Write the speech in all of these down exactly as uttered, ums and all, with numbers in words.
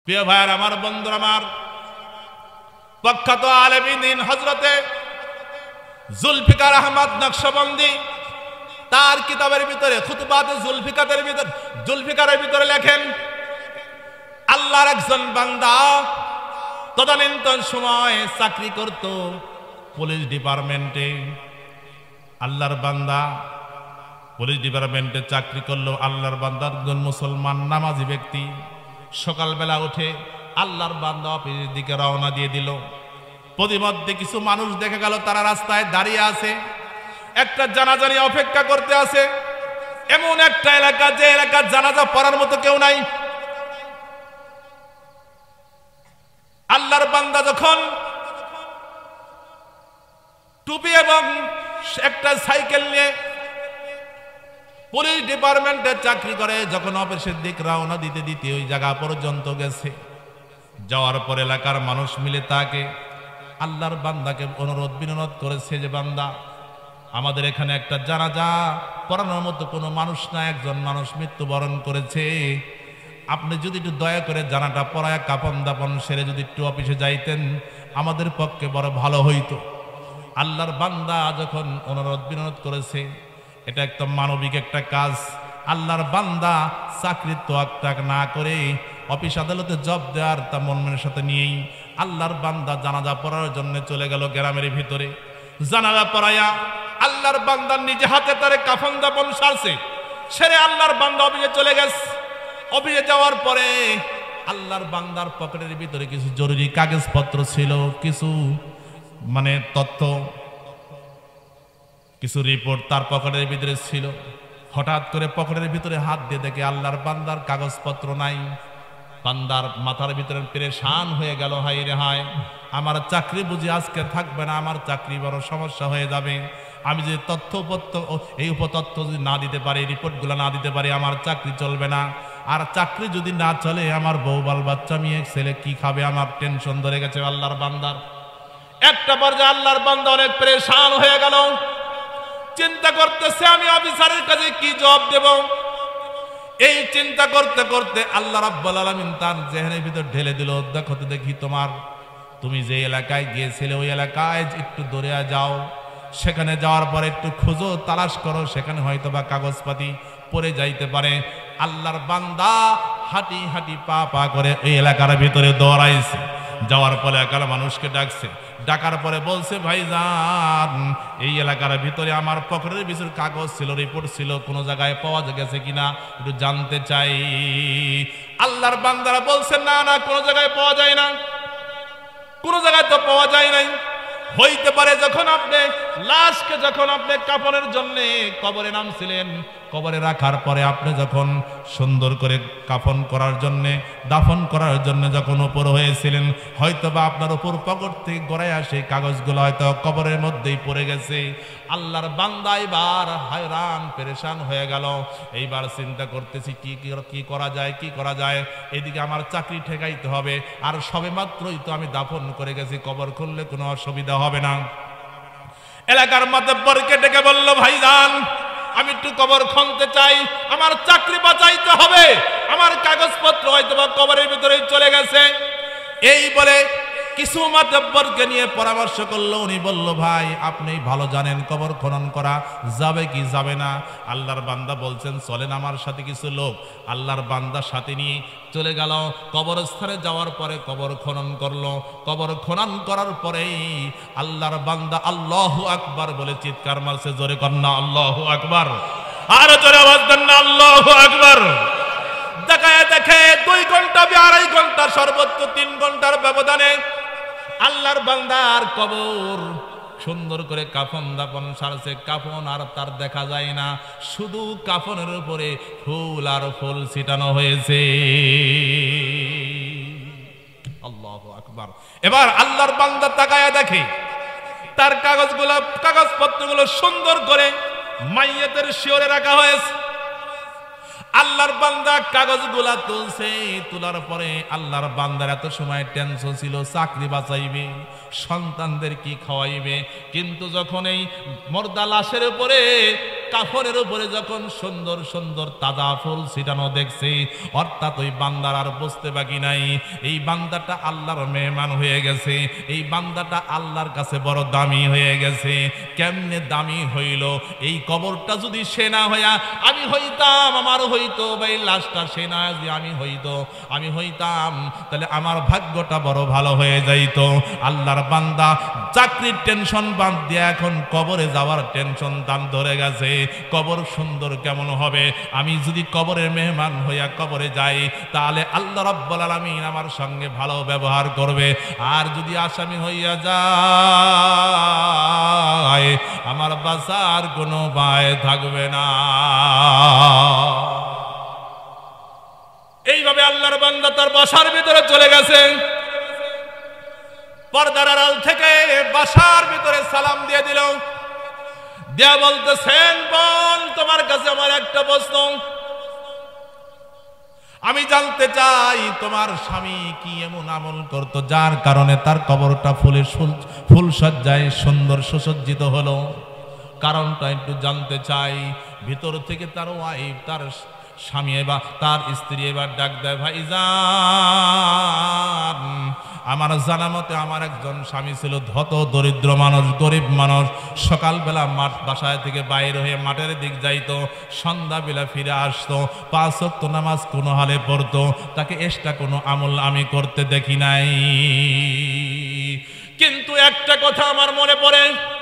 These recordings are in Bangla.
প্রিয় ভাইয়ের আমার, বন্ধুরা আমার, প্রখ্যাত আলেম দ্বীন হযরতে জুলফিকার আহমদ নকশবন্দি তার কিতাবের ভিতরে খুতবাতে জুলফিকারের ভিতরে জুলফিকারের ভিতরে লেখেন, আল্লাহর একজন বান্দা তদানীন্তন সময় চাকরি করত পুলিশ ডিপার্টমেন্টে। আল্লাহর বান্দা পুলিশ ডিপার্টমেন্টে চাকরি করলো। আল্লাহর বান্দা একজন মুসলমান নামাজি ব্যক্তি। সকালবেলা উঠে আল্লাহর বান্দা অফিসের দিকে রওনা দিয়ে দিল। প্রতিমধ্যে কিছু মানুষ দেখে গেল তারা রাস্তায় দাঁড়িয়ে আছে, একটা জানাজা নিয়ে অপেক্ষা করতে আছে। এমন একটা এলাকা যে এলাকার জানাজা পড়ার মতো কেউ নাই। আল্লাহর বান্দা যখন টুপি এবং একটা সাইকেল নিয়ে পুলিশ ডিপার্টমেন্টে চাকরি করে, যখন অফিসের দিক রওনা দিতে দিতে ওই জায়গা পর্যন্ত গেছে, যাওয়ার পর এলাকার মানুষ মিলে তাকে আল্লাহর বান্দাকে অনুরোধ বিনোদ করেছে যে বান্দা, আমাদের এখানে একটা জানাজা পড়ানোর মতো কোনো মানুষ না, একজন মানুষ মৃত্যুবরণ করেছে। আপনি যদি একটু দয়া করে জানাটা পড়ায় কাপন দাপন সেরে যদি একটু অফিসে যাইতেন আমাদের পক্ষে বড় ভালো হইতো। আল্লাহর বান্দা যখন অনুরোধ বিনোদ করেছে, এটা একটা মানবিক একটা কাজ। আল্লাহর বান্দা চাকরির তোয়াক্ক না করে অফিস আদালতে জব দেওয়ার তা মনের সাথে নিয়েই আল্লাহর বান্দা জানাজা পড়ার জন্য চলে গেল গ্রামের ভিতরে। জানাজা পড়াইয়া আল্লাহর বান্দা নিজে হাতে তারে কাফন দাপন সারছে, সেরে আল্লাহর বান্দা অফিসে চলে গেছে। অফিসে যাওয়ার পরে আল্লাহর বান্দার পকেটের ভিতরে কিছু জরুরি কাগজপত্র ছিল, কিছু মানে তথ্য, কিছু রিপোর্ট তার পকেটের ভিতরে ছিল। হঠাৎ করে পকেটের ভিতরে হাত দিয়ে দেখে আল্লাহর বান্দার কাগজপত্র নাই। বান্দার মাথার ভিতরে পেরেশান হয়ে গেল, হায় রে হায়, আমার চাকরি বুঝি আজকে থাকবে না, আমার চাকরি বড় সমস্যা হয়ে যাবে। আমি যে তথ্যপত্র এই উপতথ্য যদি না দিতে পারি, রিপোর্টগুলো না দিতে পারি, আমার চাকরি চলবে না। আর চাকরি যদি না চলে আমার বউ বাল বাচ্চা মেয়ে ছেলে কি খাবে, আমার টেনশন ধরে গেছে আল্লাহর বান্দার। একটা পর্যায়ে আল্লাহর বান্দা অনেক পেরেশান হয়ে গেল, চিন্তা করতেছে আমি অফিসারের কাছে কি জবাব দেব। এই চিন্তা করতে করতে আল্লাহ রাব্বুল আলামিন তার জেহনের ভিতর ঢেলে দিল, দেখো তো দেখি তোমার তুমি যে এলাকায় গিয়েছিলে ওই এলাকায় একটু দূরে যাও, সেখানে যাওয়ার পরে একটু খুঁজো তালাশ করো, সেখানে হয়তো বা কাগজপাতি পড়ে যাইতে পারে। আল্লাহর বান্দা হাঁটি হাঁটি পা পা করে এই এলাকার ভিতরে দৌড়াইছে। যাওয়ার পরে এলাকার মানুষকে ডাকছে, ডাকার পরে বলছে ভাইজান এই এলাকার ভিতরে আমার পকেটের ভিতরে কাগজ ছিল, রিপোর্ট ছিল, কোনো জায়গায় পাওয়া গেছে কিনা একটু জানতে চাই। আল্লাহর বান্দারা বলছে না না, কোনো জায়গায় পাওয়া যায় না, কোনো জায়গায় তো পাওয়া যায় নাই। হইতে পারে যখন আপনি লাশকে যখন আপনি কাফনের জন্য কবরে নামছিলেন, কবরে রাখার পরে আপনি যখন সুন্দর করে কাফন করার জন্য দাফন করার জন্য যখন উপর হয়েছিলেন, হয়তো বা আপনার উপর পকেট থেকে গড়ায় আসে কাগজগুলো হয়তো কবরের মধ্যেই পড়ে গেছে। আল্লাহর বান্দা এবার হয়রান পেরেশান হয়ে গেল। এইবার চিন্তা করতেছি কি কি করা যায়, কি করা যায়। এদিকে আমার চাকরি ঠেকাইতে হবে, আর সবে মাত্রই তো আমি দাফন করে গেছি, কবর খুললে কোনো অসুবিধা হবে না। এলাকার মাতব্বরকে ডেকে বলল, ভাইজান আমি একটু কবর খুঁজতে চাই, আমার চাকরি বাঁচাইতে হবে, আমার কাগজপত্র হয়তো বা কবরের ভিতরে চলে গেছে। এই বলে কিছু মাতব্বরকে নিয়ে পরামর্শ করলো। উনি বলল, ভাই আপনি ভালো জানেন কবর খনন করা যাবে কি যাবে না। আল্লাহর বান্দা বলছেন চলেন আমার সাথে কিছু লোক। আল্লাহর বান্দার সাথে নিয়ে চলে গেল। কবরস্থানে যাওয়ার পরে কবর খনন করলো। কবর খনন করার পরেই আল্লাহর বান্দা আল্লাহু আকবার বলে চিৎকার মারছে, জোরে কন্যা আল্লাহু আকবার, আর জোরে আওয়াজ দেন না আল্লাহু আকবার। দেখায় দেখে দুই ঘন্টা আড়াই ঘন্টা সর্বোচ্চ তিন ঘন্টার ব্যবধানে আল্লাহর বান্দার কবর সুন্দর করে কাফন দাপন সারছে। কাফন আর তার দেখা যায় না, শুধু কাফনের উপরে ফুল আর ফুল ছিটানো হয়েছে। আল্লাহু আকবার। এবার আল্লাহর বান্দা তাকায়া দেখে তার কাগজগুলো কাগজপত্রগুলো সুন্দর করে মাইয়াতের শিওরে রাখা হয়েছে। আল্লাহর বান্দা কাগজগুলা তুলছে, তোলার পরে আল্লাহর বান্দার এত সময় টেনশন ছিল চাকরি বাঁচাইবে, সন্তানদের কি খাওয়াইবে। কিন্তু যখন এই মর্দা লাশের উপরে কাফনের উপরে যখন সুন্দর সুন্দর তাজা ফুল ছিটানো দেখছে, অর্থাৎ ওই বান্দার আর বুঝতে বাকি নাই এই বান্দাটা আল্লাহর মেহমান হয়ে গেছে, এই বান্দাটা আল্লাহর কাছে বড় দামি হয়ে গেছে। কেমনে দামি হইল? এই কবরটা যদি সে না হইয়া আমি হইতাম, আমার হইতো বা এই লাশটা সে না যদি আমি হইতো আমি হইতাম, তাহলে আমার ভাগ্যটা বড় ভালো হয়ে যাইতো। আল্লাহর বান্দা চাকরির টেনশন বাদ দিয়ে এখন কবরে যাওয়ার টেনশন দাম ধরে গেছে। কবর সুন্দর কেমন হবে? আমি যদি কবরের মেহমান হইয়া কবরে যাই, তাহলে আল্লাহ রাব্বুল আলামিন আমার সঙ্গে ভালো ব্যবহার করবে। আর যদি আসামি হইয়া যায়, আমার বাঁচার কোনো উপায় থাকবে না। এইভাবে আল্লাহর বান্দা তার বাসার ভিতরে চলে গেছে। পর্দার আড়াল থেকে বাসার ভিতরে সালাম দিয়ে দিল, দিয়া বলতেছেন, বল তোমার কাছে আমার একটা প্রশ্ন, আমি জানতে চাই তোমার স্বামী কি এমন আমল করত যার কারণে তার কবরটা ফুলে ফুল সজ্জায় সুন্দর সুসজ্জিত হলো? কারণটা একটু জানতে চাই। ভিতর থেকে তার ওয়াইফ, তার স্বামী বা তার স্ত্রী এবার ডাক দেয়, ভাইজান আমার জানা মতে আমার একজন স্বামী ছিল ধত দরিদ্র মানুষ, গরিব মানুষ। সকালবেলা মাঠ বাসায় থেকে বাইরে হয়ে মাঠের দিক যাইতো, সন্ধ্যাবেলা ফিরে আসতো, পাঁচ ওয়াক্ত নামাজ কোনো হালে পড়তো, তাকে এক্সট্রা কোনো আমল আমি করতে দেখি নাই। কিন্তু একটা কথা আমার মনে পড়ে,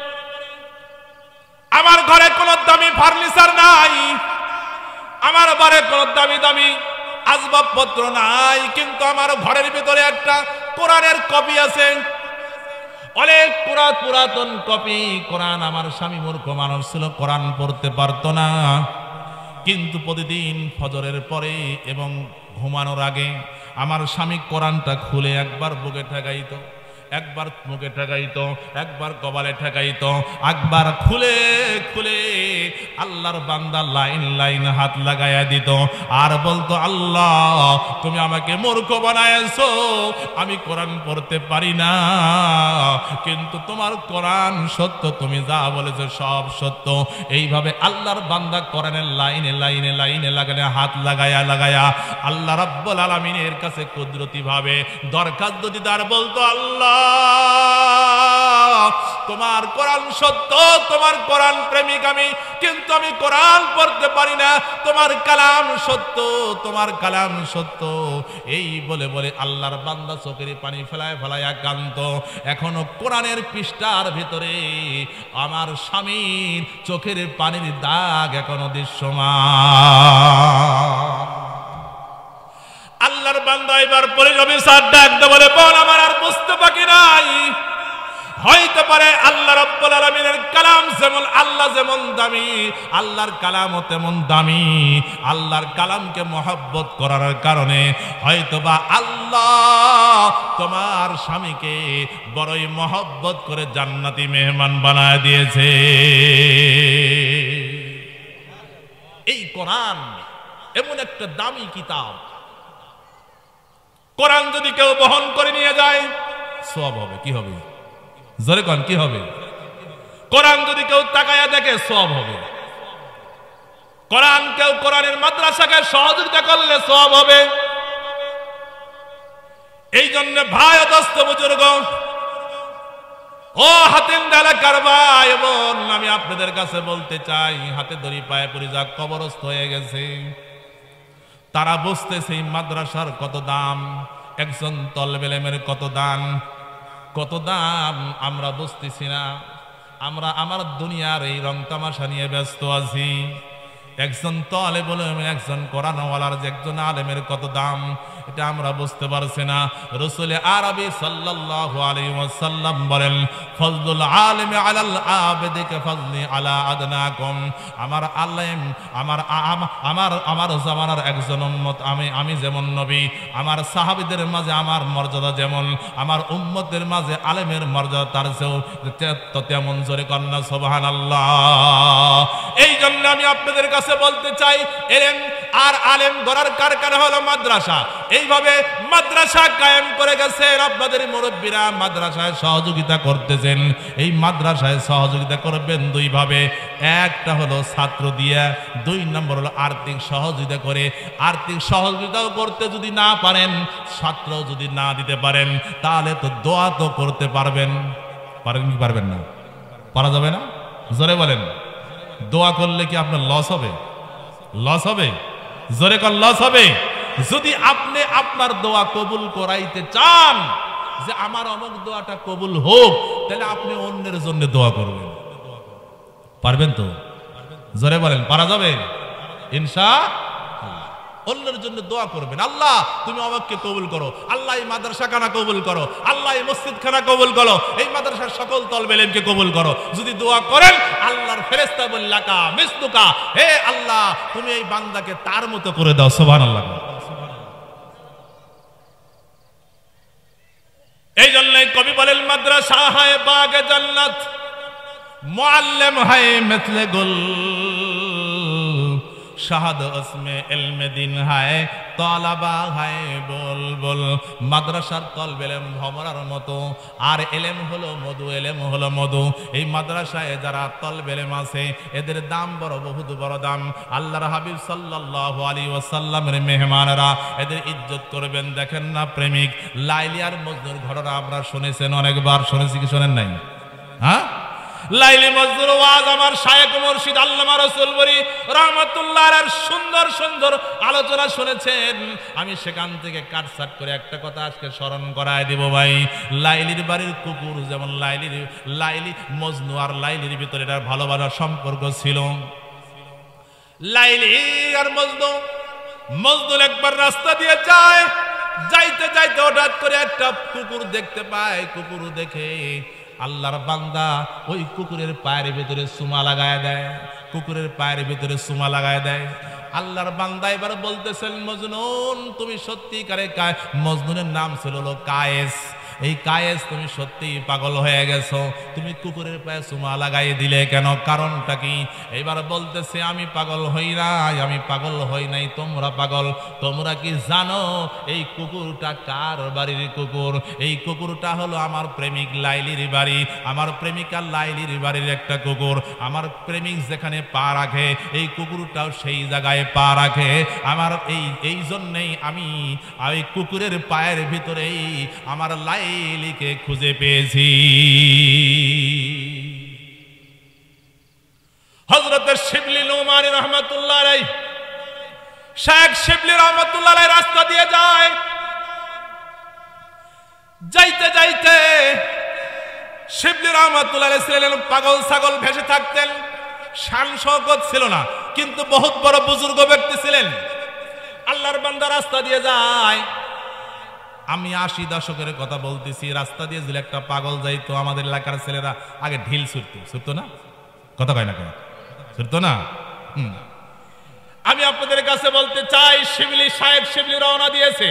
আমার ঘরে কোনো দামি ফার্নিচার নাই, আমার বাড়িতে কোনো দামি দামি আসবাবপত্র নাই, কিন্তু আমার ঘরের ভিতরে একটা কোরআনের কপি আছে, অনেক পুরাতন কপি কোরআন। আমার স্বামী মূর্খ মানুষ ছিল, কোরআন পড়তে পারতো না, কিন্তু প্রতিদিন ফজরের পরে এবং ঘুমানোর আগে আমার স্বামী কোরআনটা খুলে একবার বুকে ঠেকাইতো, একবার মুখে ঠেকাইতো, একবার কপালে ঠেকাইতো, একবার খুলে খুলে আল্লাহর বান্দা লাইন লাইন হাত লাগাইয়া দিত আর বলতো, আল্লাহ তুমি আমাকে মূর্খ বানাইছো, আমি কোরআন পড়তে পারি না, কিন্তু তোমার কোরআন সত্য, তুমি যা বলেছো সব সত্য। এইভাবে আল্লাহর বান্দা কোরআনের লাইনে লাইনে লাইনে লাগানে হাত লাগায়া লাগায়া আল্লাহ রাব্বুল আলামিনের কাছে কুদরতি ভাবে দরখাস্ত দিদার বলতো, আল্লাহ তোমার কোরআন সত্য, তোমার কোরআন প্রেমিক আমি, কিন্তু আমি কোরআন পড়তে পারি না, তোমার কালাম সত্য, তোমার কালাম সত্য। এই বলে বলে আল্লাহর বান্দা চোখের পানি ফেলায় ফেলায় কান্ত। এখনো কোরআনের পৃষ্ঠার ভিতরে আমার স্বামীর চোখের পানির দাগ এখনো দৃশ্যমান। আল্লাহর বান্দা এবার পুলিশ অফিসার ডাক দে বলে, বল আমার আর বুঝতে বাকি নাই, হইতে পারে আল্লাহ রাব্বুল আলামিনের কালাম যেমন আল্লাহ যেমন দামি, আল্লাহর কালামও তেমন দামি। আল্লাহর কালামকে মহব্বত করার কারণে হয়তোবা আল্লাহ তোমার স্বামীকে বড়ই মহব্বত করে জান্নাতি মেহমান বানায় দিয়েছে। এই কোরআন এমন একটা দামি কিতাব, কোরআন যদি কেউ বহন করে নিয়ে যায় সওয়াব হবে। কি হবে? জোরে কোন কি হবে? কোরআন যদি কেউ তাকায়া দেখে সওয়াব হবে। কোরআন কেউ কোরআনের মাদ্রাসাকে সহযোগিতা করলে সওয়াব হবে। এই জন্য ভাই ও দোস্ত বুজুর্গ, ও হাতিন্দা এলাকার ভাই বোন, আমি আপনাদের কাছে বলতে চাই, হাতে দড়ি পায়ে পড়ে যা কবরস্থ হয়ে গেছে, তারা বুঝতেছে এই মাদ্রাসার কত দাম, একজন তলবে ইলমের কত দাম, কত দাম আমরা বুঝতেছি না। আমরা আমার দুনিয়ার এই রং তামাশা নিয়ে ব্যস্ত আছি। একজন তলেবুল ইলম, একজন কোরআনওয়ালার যে একজন আলেমের কত দাম এটা আমরা বুঝতে পারছি না। রাসূল আরবি সাল্লাল্লাহু আলাইহি ওয়াসাল্লাম বলেন, ফজলুল আলিমি আলাল আবিদি কাফজলি আলা আদনাকুম। আমার আলেম, আমার আমার আমার জামানার একজন উম্মত, আমি আমি যেমন নবী, আমার সাহাবীদের মাঝে আমার মর্যাদা যেমন, আমার উম্মতের মাঝে আলেমের মর্যাদা তার চেয়েও তেমন। জোরে কন্যা সুবহানাল্লাহ। এই জন্য আমি আপনাদের কাছে কাছে বলতে চাই, এলেম আর আলেম গড়ার কারখানা হলো মাদ্রাসা। এইভাবে মাদ্রাসা কায়েম করে গেছেন আপনাদের মুরব্বীরা, মাদ্রাসায় সহযোগিতা করতেছেন। এই মাদ্রাসায় সহযোগিতা করবেন দুই ভাবে, একটা হলো ছাত্র দিয়া, দুই নম্বর হলো আর্থিক সহযোগিতা করে। আর্থিক সহযোগিতাও করতে যদি না পারেন, ছাত্র যদি না দিতে পারেন, তাহলে তো দোয়া তো করতে পারবেন। পারেন কি পারবেন না? পারা যাবে না? জোরে বলেন। দোয়া করলে কি আপনার লস হবে? লস হবে? জোরে কর, লস হবে। যদি আপনি আপনার দোয়া কবুল করাইতে চান যে আমার অমুক দোয়াটা কবুল হোক, তাহলে আপনি অন্যের জন্য দোয়া করবেন। পারবেন তো? জোরে বলেন, পারা যাবে ইনশাআল্লাহ। অন্যের জন্য দোয়া করবেন, আল্লাহ তুমি আমাকে কবুল করো, আল্লাহ এই মাদ্রাসা খানা কবুল করো, আল্লাহ এই মসজিদ খানা কবুল করো, এই মাদ্রাসার সকল তলবে ইলমকে কবুল করো। যদি দোয়া করেন, আল্লাহর ফেরেশতা বললাকা মিসলুকা, হে আল্লাহ তুমি এই বান্দাকে তার মতো করে দাও। সুবহানাল্লাহ। এই জন্যই কবি বলেন, মাদ্রাসা হায় বাগে জান্নাত, মুআল্লিম হায় মিথলে গুল, শাহাদ উসমে ইলমে দিন হায় তলাবা হায় বুলবুল। মাদ্রাসার তলবে ইলম ভমরার মতো, আর ইলম হলো মধু, ইলম হলো মধু। এই মাদ্রাসায় যারা তলবে ইলম আছে, এদের দাম বড়, বহুত বড় দাম। আল্লাহর হাবিব সাল্লাল্লাহু আলাইহি ওয়াসাল্লামের মেহমানেরা এদের ইজ্জত করবেন। দেখেন না, প্রেমিক লাইলি আর মজনুর ঘটনা আমরা শুনেছেন, অনেকবার শুনেছি কি শোনেন নাই? হ্যাঁ, লাইলি মজনুর ওয়াজ আমার শায়েখ মুর্শিদ আল্লামা রাসূলপুরী রাহমাতুল্লাহ আলাইহির সুন্দর সুন্দর আলোচনা শুনেছেন। আমি সেখান থেকে কাটছাট করে একটা কথা আজকে স্মরণ করায় দেব ভাই। লাইলির বাড়ির কুকুর যেমন লাইলির লাইলি মজনু আর লাইলির ভিতরে এটার ভালোবাসার সম্পর্ক ছিল। লাইলি আর মজনু, মজনু একবার রাস্তা দিয়ে যায়, যাইতে যাইতে হঠাৎ করে একটা কুকুর দেখতে পায়। কুকুর দেখে আল্লাহর বান্দা ওই কুকুরের পায়ের ভিতরে সুমা লাগায় দেয়, কুকুরের পায়ের ভিতরে সুমা লাগায় দেয়। আল্লাহর বান্দা এবার বলতেছেন, মজনুন তুমি সত্যিকারে, মজনুনের নাম ছিল কায়েস, এই কায়েস তুমি সত্যি পাগল হয়ে গেছো, তুমি কুকুরের পায়ে সুমা লাগাই দিলে কেন? কারণটা কি? এবার বলতেছে, আমি পাগল হই নাই, আমি পাগল হই নাই, তোমরা পাগল। তোমরা কি জানো এই কুকুরটা কার বাড়ির কুকুর? এই কুকুরটা হলো আমার প্রেমিক লাইলির বাড়ি, আমার প্রেমিকা লাইলির বাড়ির একটা কুকুর। আমার প্রেমিক যেখানে পা রাখে, এই কুকুরটাও সেই জায়গায় পা রাখে। আমার এই এই জন্যেই আমি ওই কুকুরের পায়ের ভিতরেই আমার লাই লাইলিকে খুঁজে পেয়েছি। হযরত শিবলি নোমানী রহমাতুল্লাহ আলাইহি, শেখ শিবলি রহমাতুল্লাহ আলাইহি রাস্তা দিয়ে যায়। যাইতে যাইতে শিবলি রহমাতুল্লাহ আলাইহি ছিলেন পাগল ছাগল ভেসে থাকতেন, শান শওকত ছিল না, কিন্তু বহুত বড় বুজুর্গ ব্যক্তি ছিলেন। আল্লাহর বান্দা রাস্তা দিয়ে যায়। আমি আশি দশকের কথা বলতেছি, রাস্তা দিয়ে যদি একটা পাগল যাইতো, আমাদের এলাকার ছেলেরা আগে ঢিল ছুটতো, ছুটতো না? কথা কয় না কেন? ছুটতো না? হুম। আমি আপনাদের কাছে বলতে চাই, শিবলি সাহেব শিবলি রওনা দিয়েছে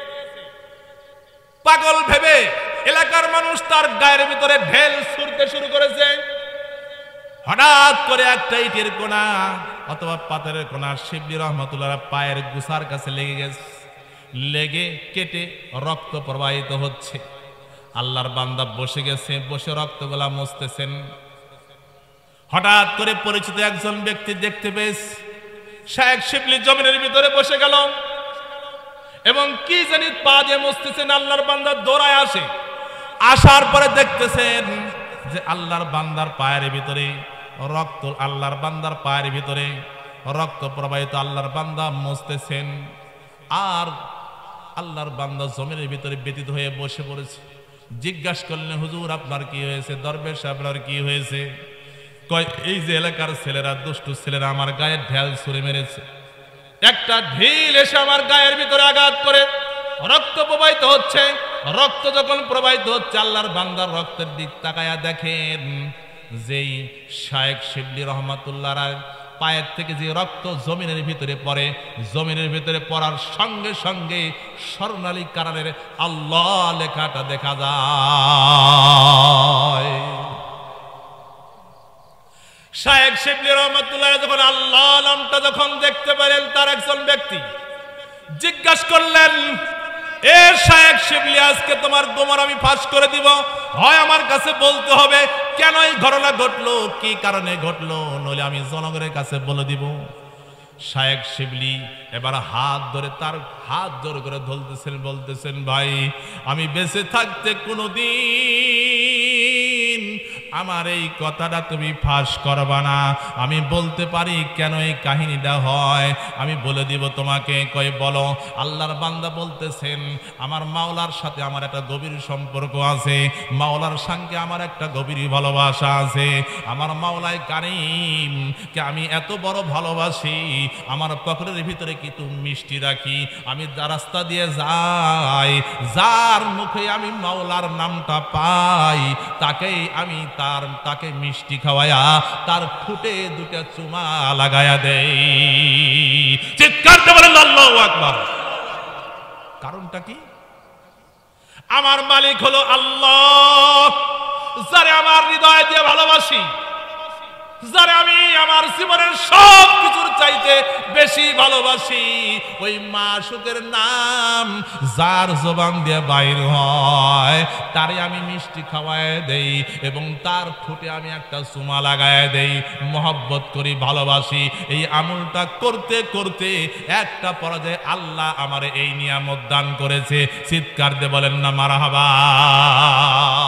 পাগল ভেবে। এলাকার মানুষ তার গায়ের ভিতরে ঢেল ছুটতে শুরু করেছে। হঠাৎ করে একটা ইটের কোনা অথবা পাথরের কোনা শিবলি রহমাতুল্লাহ পায়ের গুসার কাছে লেগে গেছে, লেগে কেটে রক্ত প্রবাহিত হচ্ছে। আল্লাহর বান্দা বসে গেছে, বসে রক্তগুলা মুছতেছেন। হঠাৎ করে পরিচিত একজন ব্যক্তি দেখতে পেয়েছে শেখ শিবলি জমিনের ভিতরে বসে গেল এবং কি জানি পা দিয়ে মুছতেছেন। আল্লাহর বান্দা দৌড়ায় আসে, আসার পরে দেখতেছেন যে আল্লাহর বান্দার পায়ের ভিতরে রক্ত, আল্লাহর বান্দার পায়ের ভিতরে রক্ত প্রবাহিত। আল্লাহর বান্দা মুছতেছেন আর আল্লাহর বান্দা জমিনের ভিতরে ব্যতীত হয়ে বসে পড়েছে। জিজ্ঞাসা করলেন, হুজুর আপনার কি হয়েছে? দরবেশ আপনার কি হয়েছে? কয়, এই যে এলাকার ছেলেরা, দুষ্টু ছেলেরা আমার গায়ে ঢেল ছুঁড়ে মেরেছে। একটা ঢিল এসে আমার গায়ের ভিতরে আঘাত করে রক্ত প্রবাহিত হচ্ছে। রক্ত যখন প্রবাহিত হচ্ছে, আল্লাহর বান্দার রক্তের দিক তাকায়া দেখেন যেই শায়েখ শিবলি রহমাতুল্লাহ পায়ের থেকে যে রক্ত জমিনের ভিতরে পড়ে, জমিনের ভিতরে পড়ার সঙ্গে সঙ্গে স্বর্ণালী কারালের আল্লাহ লেখাটা দেখা যায়। শায়েখ শিবলি রহমাতুল্লাহ যখন আল্লাহ নামটা যখন দেখতে পেলেন, তার একজন ব্যক্তি জিজ্ঞাসা করলেন, এ শায়েখ শিবলি, আজকে তোমার গোমর আমি ফাঁস করে দিব, হয় আমার কাছে বলতে হবে কেন এই ঘটনা ঘটলো, কি কারণে ঘটলো, নইলে আমি জনগণের কাছে বলে দিব। শায়েখ শিবলি এবার হাত ধরে তার হাত জোরে করে ধরতেছেন, বলতেছেন, ভাই আমি বেঁচে থাকতে কোনোদিন আমার এই কথাটা তুমি ফাঁস করবা না। আমি বলতে পারি কেন এই কাহিনীটা হয়, আমি বলে দিব তোমাকে। কয় বলো। আল্লাহর বান্দা বলতেছেন, আমার মাওলার সাথে আমার একটা গভীর সম্পর্ক আছে, মাওলার সঙ্গে আমার একটা গভীর ভালোবাসা আছে। আমার মাওলায় কারিম কে আমি এত বড় ভালোবাসি, আমার পকেটের ভিতরে কি তুমি মিষ্টি রাখি, আমি রাস্তা দিয়ে যাই, যার মুখে আমি মাওলার নামটা পাই, তাকেই আমি তার তাকে মিষ্টি খাওয়ায়া তার ঠোঁটে দুটো চুমা লাগায়া দেই। চিৎকার দিয়ে বলেন আল্লাহু আকবার। কারণটা কি? আমার মালিক হলো আল্লাহ, যারে আমার হৃদয় দিয়ে ভালোবাসি, যারে আমি আমার জীবনের সব কিছুর চাইতে বেশি ভালোবাসি, ওই মাশূকের নাম যার জবান দিয়ে বাইর হয়, তারে আমি মিষ্টি খাওয়ায় দেই এবং তার ঠোঁটে আমি একটা চুমা লাগায় দেই, মহব্বত করি, ভালোবাসি। এই আমলটা করতে করতে একটা পর্যায়ে আল্লাহ আমারে এই নিয়ামত দান করেছে। চিৎকার দিয়ে বলেন না মারহাবা।